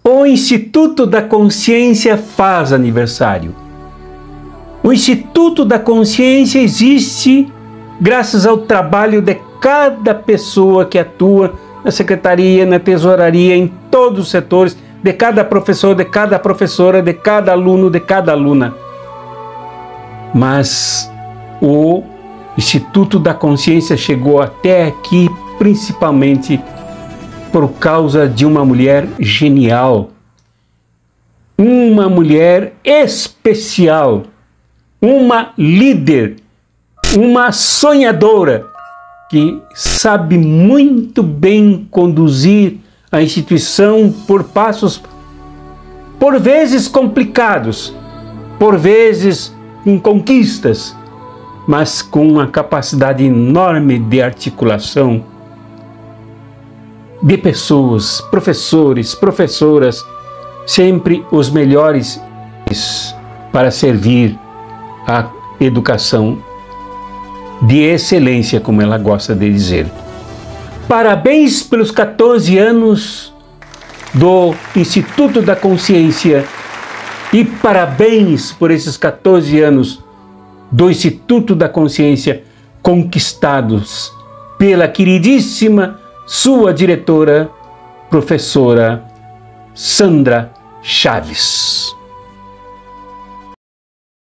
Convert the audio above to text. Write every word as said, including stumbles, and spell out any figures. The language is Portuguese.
O Instituto da Consciência faz aniversário. O Instituto da Consciência existe graças ao trabalho de cada pessoa que atua na secretaria, na tesouraria, em todos os setores, de cada professor, de cada professora, de cada aluno, de cada aluna. Mas o Instituto da Consciência chegou até aqui principalmente por causa de uma mulher genial, uma mulher especial, uma líder, uma sonhadora que sabe muito bem conduzir a instituição por passos, por vezes complicados, por vezes com conquistas, mas com uma capacidade enorme de articulação de pessoas, professores, professoras, sempre os melhores para servir a educação de excelência, como ela gosta de dizer. Parabéns pelos quatorze anos do Instituto da Consciência e parabéns por esses quatorze anos do Instituto da Consciência conquistados pela queridíssima sua diretora, professora Sandra Chaves.